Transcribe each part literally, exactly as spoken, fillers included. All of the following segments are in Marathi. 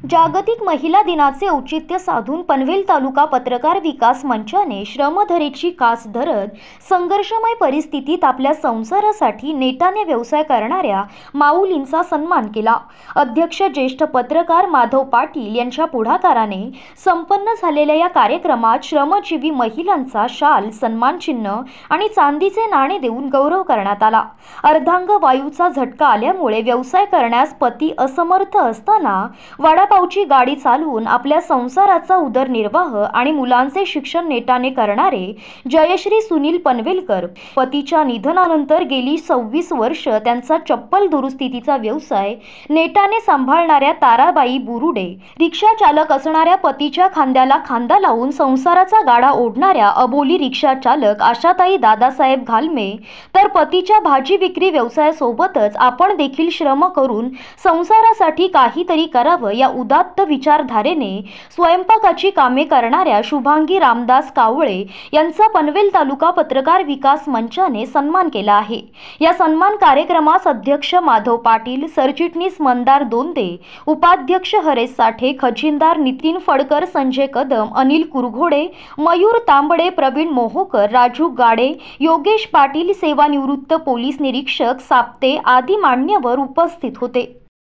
जागतिक महिला दिनाचे औचित्य साधून पनवेल तालुका पत्रकार विकास मंचाने श्रमधरेची कास धरत संघर्षमय परिस्थितीत आपल्या संसारासाठी नेटाने व्यवसाय करणाऱ्या माऊलींचा सन्मान केला। अध्यक्ष ज्येष्ठ पत्रकार माधव पाटील यांच्या पुढाकाराने संपन्न झालेल्या या कार्यक्रमात श्रमजीवी महिलांचा शाल, सन्मान चिन्ह आणि चांदीचे नाणे देऊन गौरव करण्यात आला। अर्धांग वायूचा झटका आल्यामुळे व्यवसाय करण्यास पती असमर्थ असताना वडापावची गाडी चालवून आपल्या संसाराचा उदरनिर्वाह आणि मुलांचे शिक्षण नेटाने करणारे जयश्री सुनील पनवेलकर पतीच्या निधनानंतर गेली सव्वीस वर्ष त्यांचा चप्पल दुरुस्तीचा व्यवसाय नेटाने सांभाळणाऱ्या ताराबाई बुरुडे, रिक्षा चालक असणाऱ्या पतीच्या खांद्याला खांदा लावून संसाराचा गाडा ओढणाऱ्या अबोली रिक्षा चालक आशाताई दादासाहेब घालमे, तर पतीच्या भाजी विक्री व्यवसायासोबतच आपण देखील श्रम करून संसारासाठी काहीतरी करावं या उदात्त विचारधारेने स्वयंपाकाची कामे करणाऱ्या शुभांगी रामदास कावळे यांचा पनवेल तालुका पत्रकार विकास मंचाने सन्मान केला आहे। या सन्मान कार्यक्रमास अध्यक्ष माधव पाटील, सरचिटणीस मंदार दोंदे, उपाध्यक्ष हरेश साठे, खजिनदार नितीन फडकर, संजय कदम, अनिल कुरघोडे, मयूर तांबडे, प्रवीण मोहोकर, राजू गाडे, योगेश पाटील, सेवानिवृत्त पोलीस निरीक्षक साप्ते आदी मान्यवर उपस्थित होते।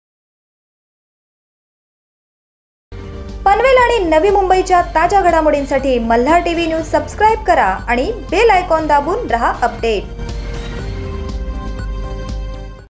पनवेल आणि नवी मुंबईच्या ताज्या घडामोडींसाठी मल्हार टीव्ही न्यूज सबस्क्राइब करा आणि बेल आयकॉन दाबून रहा अपडेट।